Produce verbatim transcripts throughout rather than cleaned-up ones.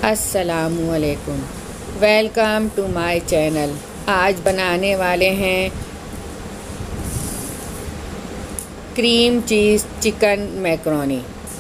अस्सलामुअलैकुम, welcome to my channel. आज बनाने वाले हैं क्रीम चीज़ चिकन मैकरोनी,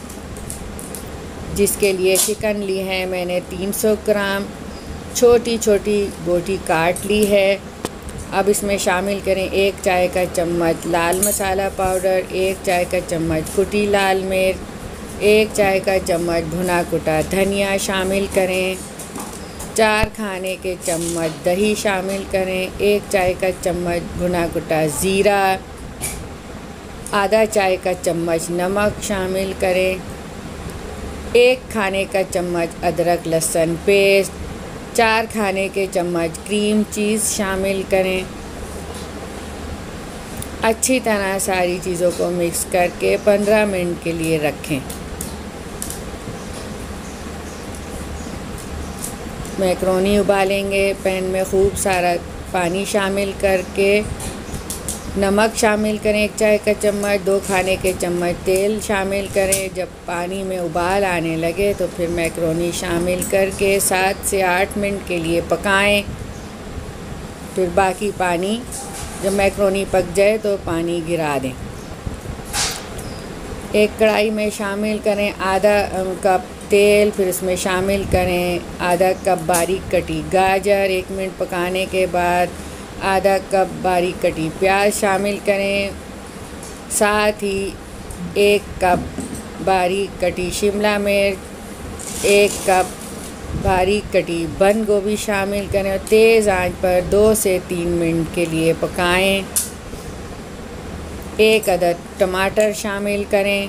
जिसके लिए चिकन ली है मैंने तीन सौ ग्राम, छोटी छोटी बोटी काट ली है। अब इसमें शामिल करें एक चाय का चम्मच लाल मसाला पाउडर, एक चाय का चम्मच कुटी लाल मिर्च, एक चाय का चम्मच भुना कुटा धनिया शामिल करें, चार खाने के चम्मच दही शामिल करें, एक चाय का चम्मच भुना कुटा ज़ीरा, आधा चाय का चम्मच नमक शामिल करें, एक खाने का चम्मच अदरक लहसुन पेस्ट, चार खाने के चम्मच क्रीम चीज़ शामिल करें। अच्छी तरह सारी चीज़ों को मिक्स करके पंद्रह मिनट के लिए रखें। मैकरोनी उबालेंगे। पैन में खूब सारा पानी शामिल करके नमक शामिल करें, एक चाय का चम्मच, दो खाने के चम्मच तेल शामिल करें। जब पानी में उबाल आने लगे तो फिर मैकरोनी शामिल करके सात से आठ मिनट के लिए पकाएं। फिर बाकी पानी, जब मैकरोनी पक जाए तो पानी गिरा दें। एक कढ़ाई में शामिल करें आधा कप तेल, फिर इसमें शामिल करें आधा कप बारीक कटी गाजर। एक मिनट पकाने के बाद आधा कप बारीक कटी प्याज शामिल करें, साथ ही एक कप बारीक कटी शिमला मिर्च, एक कप बारीक कटी बंद गोभी शामिल करें और तेज़ आंच पर दो से तीन मिनट के लिए पकाएं। एक अदद टमाटर शामिल करें,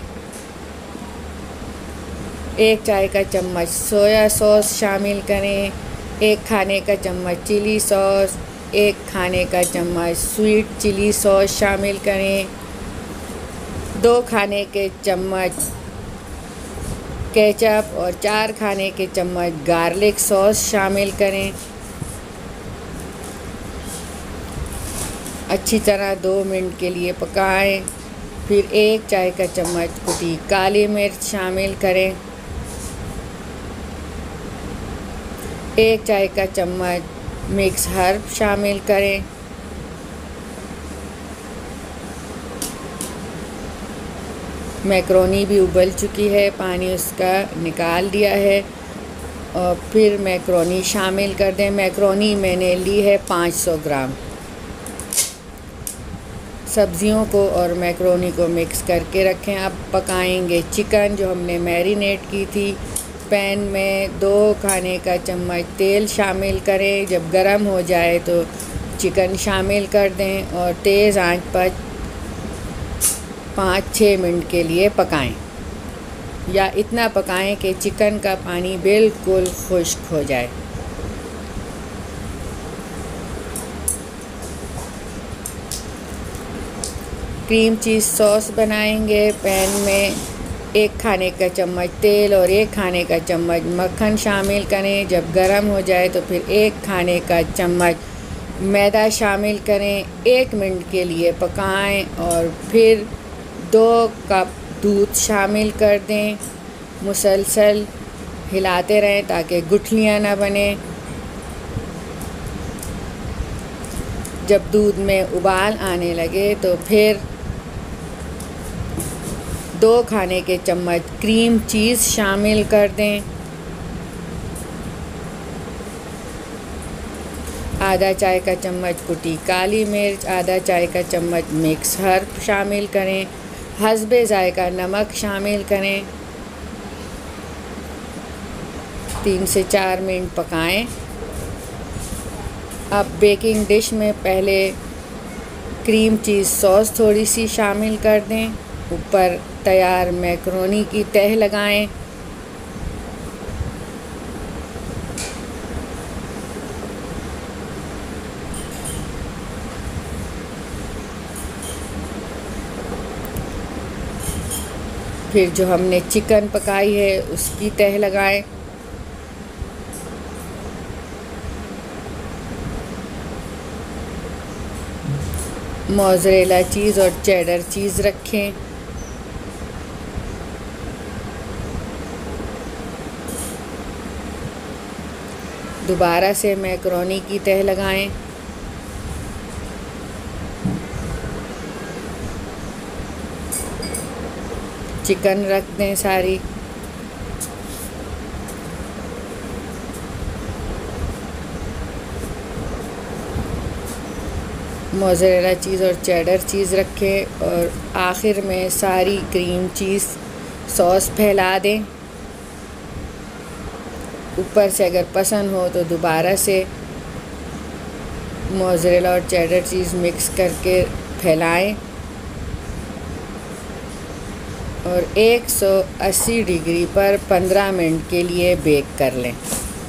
एक चाय का चम्मच सोया सॉस शामिल करें, एक खाने का चम्मच चिली सॉस, एक खाने का चम्मच स्वीट चिली सॉस शामिल करें, दो खाने के चम्मच केचप और चार खाने के चम्मच गार्लिक सॉस शामिल करें। अच्छी तरह दो मिनट के लिए पकाएं। फिर एक चाय का चम्मच कुटी काली मिर्च शामिल करें, एक चाय का चम्मच मिक्स हर्ब शामिल करें, मैकरोनी भी उबल चुकी है, पानी उसका निकाल दिया है और फिर मैकरोनी शामिल कर दें। मैकरोनी मैंने ली है पाँच सौ ग्राम। सब्जियों को और मैकरोनी को मिक्स करके रखें। अब पकाएंगे चिकन जो हमने मैरिनेट की थी। पैन में दो खाने का चम्मच तेल शामिल करें। जब गरम हो जाए तो चिकन शामिल कर दें और तेज़ आंच पर पाँच छः मिनट के लिए पकाएं, या इतना पकाएं कि चिकन का पानी बिल्कुल खुश्क हो जाए। क्रीम चीज़ सॉस बनाएंगे। पैन में एक खाने का चम्मच तेल और एक खाने का चम्मच मक्खन शामिल करें। जब गरम हो जाए तो फिर एक खाने का चम्मच मैदा शामिल करें। एक मिनट के लिए पकाएं और फिर दो कप दूध शामिल कर दें। मुसलसल हिलाते रहें ताकि गुठलियाँ ना बने। जब दूध में उबाल आने लगे तो फिर दो खाने के चम्मच क्रीम चीज़ शामिल कर दें। आधा चाय का चम्मच कुटी काली मिर्च, आधा चाय का चम्मच मिक्स हर्ब शामिल करें। हस्बे जायका नमक शामिल करें। तीन से चार मिनट पकाएं। अब बेकिंग डिश में पहले क्रीम चीज़ सॉस थोड़ी सी शामिल कर दें। ऊपर तैयार मैकरोनी की तह लगाएं। फिर जो हमने चिकन पकाई है उसकी तह लगाएं। मोज़रेला चीज़ और चेडर चीज़ रखें। दोबारा से मैकरोनी की तह लगाएं। चिकन रख दें सारी। मोज़रेला चीज़ और चेडर चीज़ रखें और आखिर में सारी क्रीम चीज़ सॉस फैला दें। ऊपर से अगर पसंद हो तो दोबारा से मोज़रेला और चेडर चीज़ मिक्स करके फैलाएं और एक सौ अस्सी डिग्री पर पंद्रह मिनट के लिए बेक कर लें।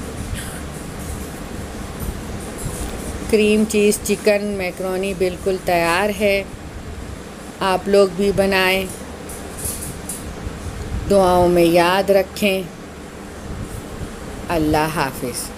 क्रीम चीज़ चिकन मैकरोनी बिल्कुल तैयार है। आप लोग भी बनाएं। दुआओं में याद रखें। अल्लाह हाफ़िज़।